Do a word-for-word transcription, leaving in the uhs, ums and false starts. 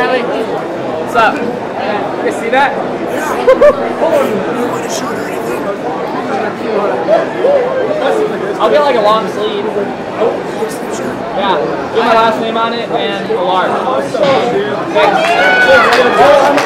Riley. What's up? You see that? Yeah. You want a shirt or anything? I'll get like a long sleeve. Yeah. Get my last name on it and a large. Thanks.